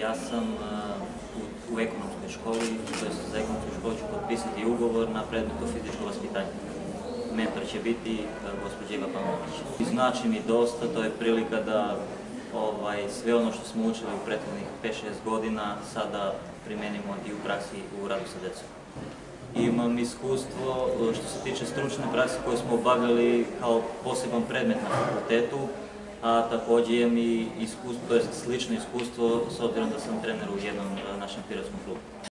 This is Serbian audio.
Ja sam u ekonomskoj školi, to je za ekonomsku školu ću potpisati ugovor na predmetu fizičko vaspitanje. Mentor će biti gospođa Iva Pavlović. Znači mi dosta, to je prilika da sve ono što smo učili u prethodnih 5-6 godina sada primenimo i u praksi u radu sa decom. Imam iskustvo što se tiče stručne prakse koje smo obavljali kao poseban predmet na fakultetu, a takođe imam i iskustvo, to je slično iskustvo s obzirom da sam trener u jednom našem pirotskom klubu.